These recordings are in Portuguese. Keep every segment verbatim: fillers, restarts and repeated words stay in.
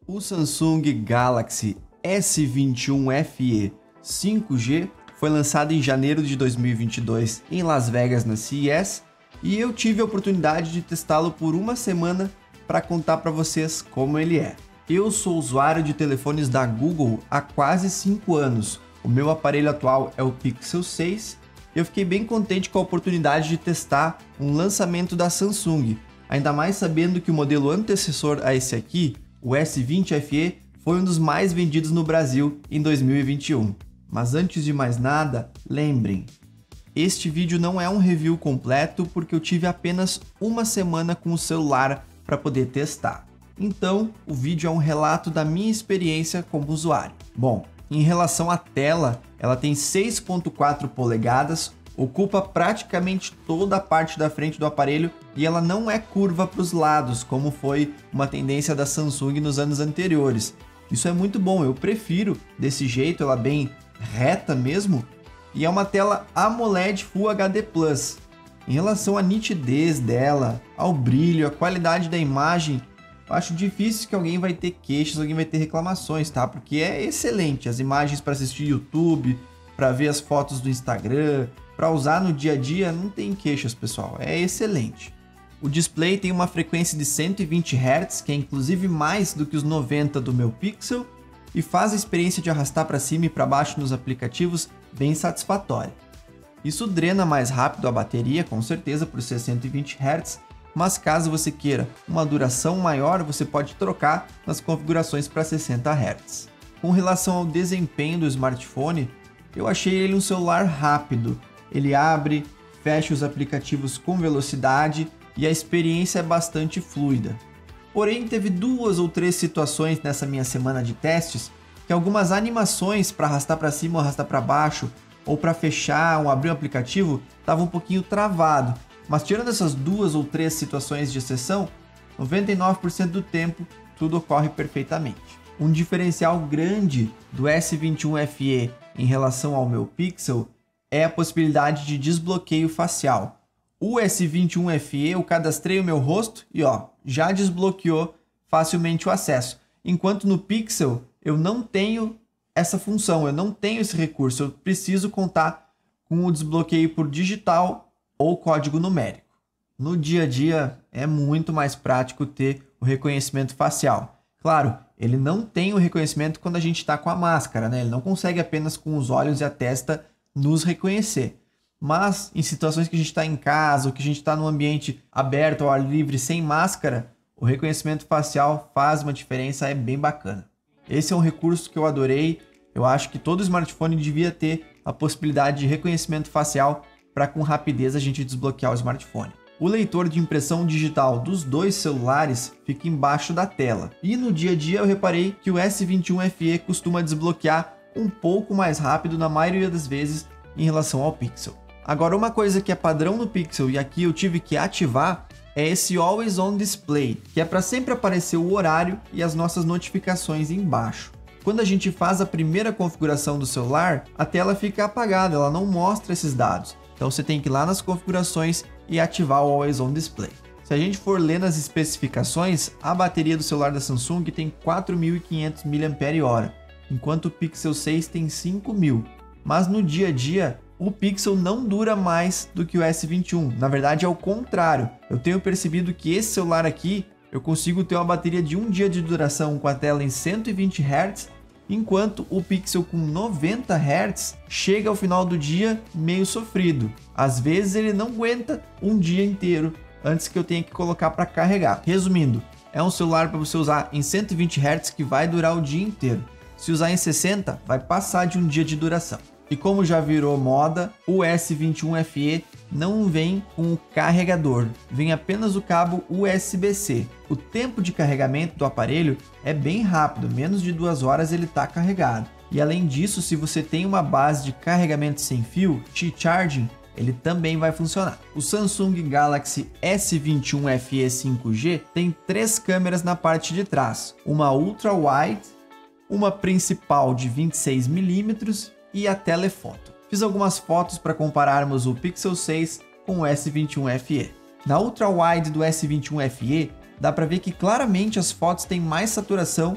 O Samsung Galaxy S vinte e um F E cinco G foi lançado em janeiro de dois mil e vinte e dois em Las Vegas na C E S e eu tive a oportunidade de testá-lo por uma semana para contar para vocês como ele é. Eu sou usuário de telefones da Google há quase cinco anos. O meu aparelho atual é o Pixel seis e eu fiquei bem contente com a oportunidade de testar um lançamento da Samsung, ainda mais sabendo que o modelo antecessor a esse aqui, o S vinte F E, foi um dos mais vendidos no Brasil em dois mil e vinte e um. Mas antes de mais nada, lembrem, este vídeo não é um review completo porque eu tive apenas uma semana com o celular para poder testar. Então, o vídeo é um relato da minha experiência como usuário. Bom, em relação à tela, ela tem seis ponto quatro polegadas, ocupa praticamente toda a parte da frente do aparelho e ela não é curva para os lados, como foi uma tendência da Samsung nos anos anteriores. Isso é muito bom, eu prefiro desse jeito, ela bem reta mesmo, e é uma tela AMOLED Full H D plus. Em relação à nitidez dela, ao brilho, à qualidade da imagem, eu acho difícil que alguém vai ter queixas, alguém vai ter reclamações, tá? Porque é excelente, as imagens para assistir YouTube, para ver as fotos do Instagram, para usar no dia a dia, não tem queixas, pessoal, é excelente. O display tem uma frequência de cento e vinte hertz, que é inclusive mais do que os noventa do meu Pixel, e faz a experiência de arrastar para cima e para baixo nos aplicativos bem satisfatória. Isso drena mais rápido a bateria, com certeza, por ser cento e vinte hertz, mas caso você queira uma duração maior, você pode trocar nas configurações para sessenta hertz. Com relação ao desempenho do smartphone, eu achei ele um celular rápido. Ele abre, fecha os aplicativos com velocidade e a experiência é bastante fluida. Porém, teve duas ou três situações nessa minha semana de testes que algumas animações para arrastar para cima ou arrastar para baixo ou para fechar ou abrir o aplicativo estavam um pouquinho travado. Mas tirando essas duas ou três situações de exceção, noventa e nove por cento do tempo tudo ocorre perfeitamente. Um diferencial grande do S vinte e um F E em relação ao meu Pixel é a possibilidade de desbloqueio facial. O S vinte e um F E eu cadastrei o meu rosto e ó, já desbloqueou facilmente o acesso. Enquanto no Pixel eu não tenho essa função, eu não tenho esse recurso, eu preciso contar com o desbloqueio por digital ou código numérico. No dia a dia é muito mais prático ter o reconhecimento facial. Claro, ele não tem o reconhecimento quando a gente está com a máscara, né? Ele não consegue apenas com os olhos e a testa nos reconhecer. Mas em situações que a gente está em casa ou que a gente está num ambiente aberto ao ar livre sem máscara, o reconhecimento facial faz uma diferença, é bem bacana. Esse é um recurso que eu adorei. Eu acho que todo smartphone devia ter a possibilidade de reconhecimento facial para com rapidez a gente desbloquear o smartphone. O leitor de impressão digital dos dois celulares fica embaixo da tela. E no dia a dia eu reparei que o S vinte e um F E costuma desbloquear um pouco mais rápido na maioria das vezes em relação ao Pixel. Agora, uma coisa que é padrão no Pixel e aqui eu tive que ativar é esse Always On Display, que é para sempre aparecer o horário e as nossas notificações embaixo. Quando a gente faz a primeira configuração do celular, a tela fica apagada, ela não mostra esses dados. Então você tem que ir lá nas configurações e ativar o Always On Display. Se a gente for ler nas especificações, a bateria do celular da Samsung tem quatro mil e quinhentos miliampères-hora, enquanto o Pixel seis tem cinco mil. Mas no dia a dia, o Pixel não dura mais do que o S vinte e um. Na verdade é o contrário. Eu tenho percebido que esse celular aqui, eu consigo ter uma bateria de um dia de duração com a tela em cento e vinte hertz, enquanto o Pixel com noventa hertz chega ao final do dia meio sofrido. Às vezes ele não aguenta um dia inteiro antes que eu tenha que colocar para carregar. Resumindo, é um celular para você usar em cento e vinte hertz que vai durar o dia inteiro. Se usar em sessenta, vai passar de um dia de duração. E como já virou moda, o S vinte e um F E não vem com o carregador, vem apenas o cabo U S B C. O tempo de carregamento do aparelho é bem rápido, menos de duas horas ele está carregado. E além disso, se você tem uma base de carregamento sem fio, Qi-Charging, ele também vai funcionar. O Samsung Galaxy S vinte e um F E cinco G tem três câmeras na parte de trás, uma Ultra Wide, uma principal de vinte e seis milímetros e a telefoto. Fiz algumas fotos para compararmos o Pixel seis com o S vinte e um F E. Na Ultra Wide do S vinte e um F E, dá para ver que claramente as fotos têm mais saturação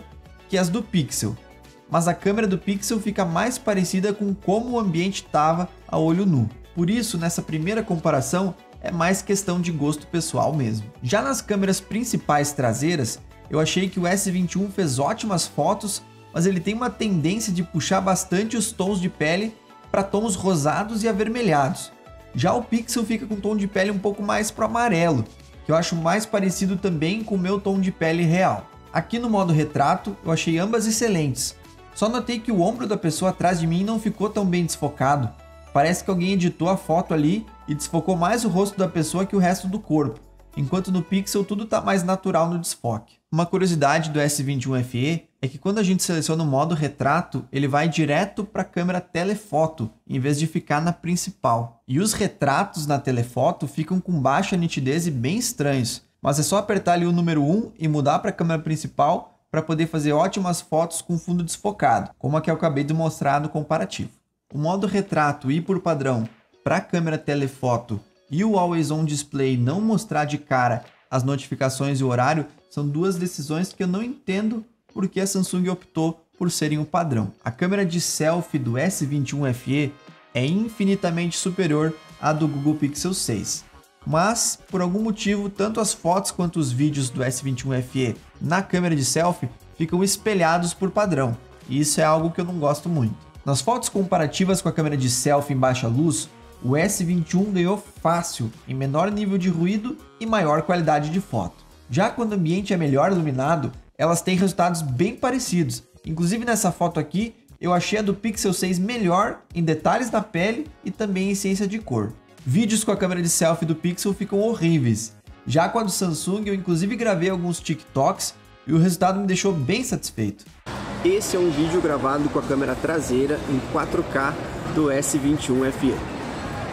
que as do Pixel, mas a câmera do Pixel fica mais parecida com como o ambiente estava a olho nu. Por isso, nessa primeira comparação, é mais questão de gosto pessoal mesmo. Já nas câmeras principais traseiras, eu achei que o S vinte e um fez ótimas fotos, mas ele tem uma tendência de puxar bastante os tons de pele para tons rosados e avermelhados. Já o Pixel fica com um tom de pele um pouco mais pro amarelo, que eu acho mais parecido também com o meu tom de pele real. Aqui no modo retrato, eu achei ambas excelentes. Só notei que o ombro da pessoa atrás de mim não ficou tão bem desfocado. Parece que alguém editou a foto ali e desfocou mais o rosto da pessoa que o resto do corpo, enquanto no Pixel tudo está mais natural no desfoque. Uma curiosidade do S vinte e um F E é que quando a gente seleciona o modo retrato, ele vai direto para a câmera telefoto, em vez de ficar na principal. E os retratos na telefoto ficam com baixa nitidez e bem estranhos, mas é só apertar ali o número um e mudar para a câmera principal para poder fazer ótimas fotos com fundo desfocado, como a que eu acabei de mostrar no comparativo. O modo retrato ir por padrão para a câmera telefoto e o Always On Display não mostrar de cara as notificações e o horário são duas decisões que eu não entendo porque a Samsung optou por serem o padrão. A câmera de selfie do S vinte e um F E é infinitamente superior à do Google Pixel seis. Mas, por algum motivo, tanto as fotos quanto os vídeos do S vinte e um F E na câmera de selfie ficam espelhados por padrão, e isso é algo que eu não gosto muito. Nas fotos comparativas com a câmera de selfie em baixa luz, o S vinte e um ganhou fácil, em menor nível de ruído e maior qualidade de foto. Já quando o ambiente é melhor iluminado, elas têm resultados bem parecidos. Inclusive nessa foto aqui, eu achei a do Pixel seis melhor em detalhes da pele e também em essência de cor. Vídeos com a câmera de selfie do Pixel ficam horríveis. Já com a do Samsung, eu inclusive gravei alguns TikToks e o resultado me deixou bem satisfeito. Esse é um vídeo gravado com a câmera traseira em quatro K do S vinte e um F E.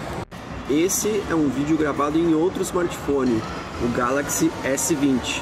Esse é um vídeo gravado em outro smartphone, o Galaxy S vinte.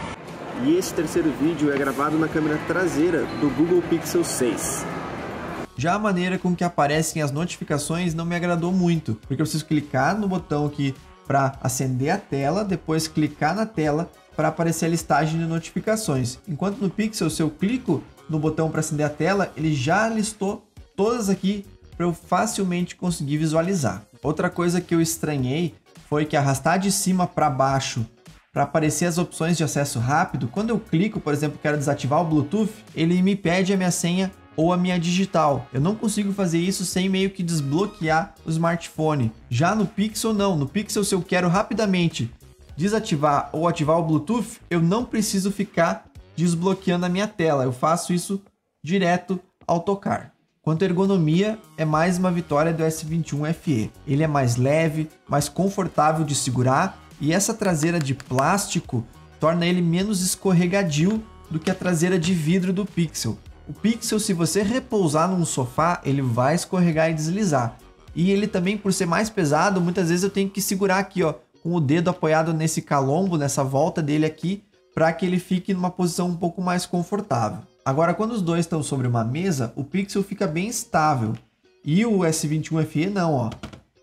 E esse terceiro vídeo é gravado na câmera traseira do Google Pixel seis. Já a maneira com que aparecem as notificações não me agradou muito, porque eu preciso clicar no botão aqui para acender a tela, depois clicar na tela para aparecer a listagem de notificações. Enquanto no Pixel, se eu clico no botão para acender a tela, ele já listou todas aqui para eu facilmente conseguir visualizar. Outra coisa que eu estranhei foi que arrastar de cima para baixo para aparecer as opções de acesso rápido, quando eu clico, por exemplo, quero desativar o Bluetooth, ele me pede a minha senha ou a minha digital. Eu não consigo fazer isso sem meio que desbloquear o smartphone. Já no Pixel não, no Pixel se eu quero rapidamente desativar ou ativar o Bluetooth, eu não preciso ficar desbloqueando a minha tela, eu faço isso direto ao tocar. Quanto à ergonomia, é mais uma vitória do S vinte e um F E. Ele é mais leve, mais confortável de segurar e essa traseira de plástico torna ele menos escorregadio do que a traseira de vidro do Pixel. O Pixel, se você repousar num sofá, ele vai escorregar e deslizar. E ele também, por ser mais pesado, muitas vezes eu tenho que segurar aqui, ó, com o dedo apoiado nesse calombo, nessa volta dele aqui, para que ele fique numa posição um pouco mais confortável. Agora, quando os dois estão sobre uma mesa, o Pixel fica bem estável. E o S vinte e um F E não, ó.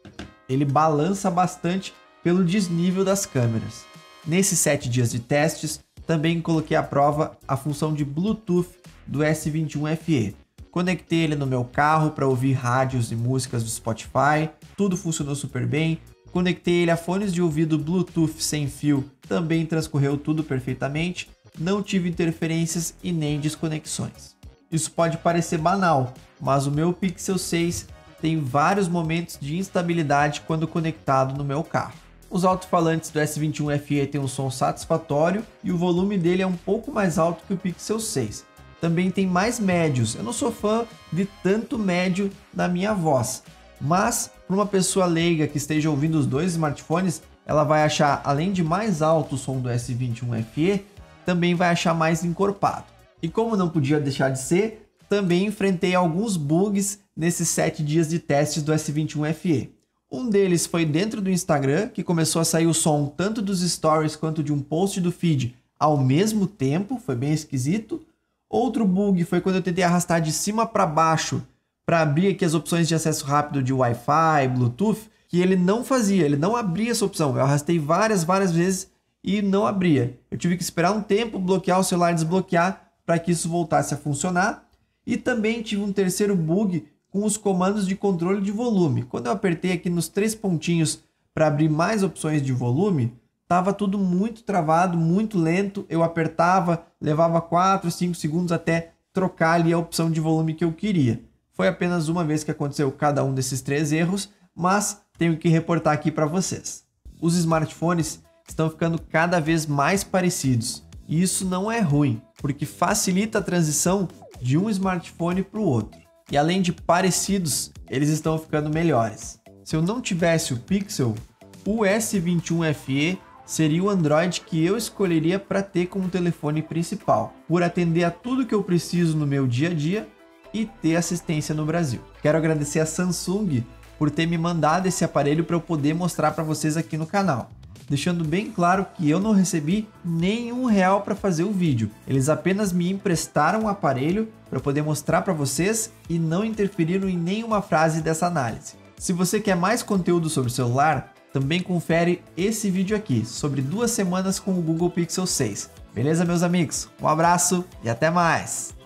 Ele balança bastante pelo desnível das câmeras. Nesses sete dias de testes, também coloquei à prova a função de Bluetooth do S vinte e um F E. Conectei ele no meu carro para ouvir rádios e músicas do Spotify, tudo funcionou super bem. Conectei ele a fones de ouvido Bluetooth sem fio, também transcorreu tudo perfeitamente. Não tive interferências e nem desconexões. Isso pode parecer banal, mas o meu Pixel seis tem vários momentos de instabilidade quando conectado no meu carro. Os alto-falantes do S vinte e um F E têm um som satisfatório e o volume dele é um pouco mais alto que o Pixel seis. Também tem mais médios, eu não sou fã de tanto médio na minha voz, mas para uma pessoa leiga que esteja ouvindo os dois smartphones, ela vai achar, além de mais alto o som do S vinte e um F E, também vai achar mais encorpado. E como não podia deixar de ser, também enfrentei alguns bugs nesses sete dias de testes do S vinte e um F E. Um deles foi dentro do Instagram, que começou a sair o som tanto dos stories quanto de um post do feed ao mesmo tempo, foi bem esquisito. Outro bug foi quando eu tentei arrastar de cima para baixo para abrir aqui as opções de acesso rápido de Wi-Fi, Bluetooth, que ele não fazia, ele não abria essa opção. Eu arrastei várias, várias vezes e não abria. Eu tive que esperar um tempo, bloquear o celular, desbloquear para que isso voltasse a funcionar. E também tive um terceiro bug com os comandos de controle de volume. Quando eu apertei aqui nos três pontinhos para abrir mais opções de volume, estava tudo muito travado, muito lento. Eu apertava, levava quatro, cinco segundos até trocar ali a opção de volume que eu queria. Foi apenas uma vez que aconteceu cada um desses três erros, mas tenho que reportar aqui para vocês. Os smartphones estão ficando cada vez mais parecidos. E isso não é ruim, porque facilita a transição de um smartphone para o outro. E além de parecidos, eles estão ficando melhores. Se eu não tivesse o Pixel, o S vinte e um F E seria o Android que eu escolheria para ter como telefone principal, por atender a tudo que eu preciso no meu dia a dia e ter assistência no Brasil. Quero agradecer a Samsung por ter me mandado esse aparelho para eu poder mostrar para vocês aqui no canal, deixando bem claro que eu não recebi nenhum real para fazer o vídeo. Eles apenas me emprestaram o aparelho para poder mostrar para vocês e não interferiram em nenhuma frase dessa análise. Se você quer mais conteúdo sobre o celular, também confere esse vídeo aqui, sobre duas semanas com o Google Pixel seis. Beleza, meus amigos? Um abraço e até mais!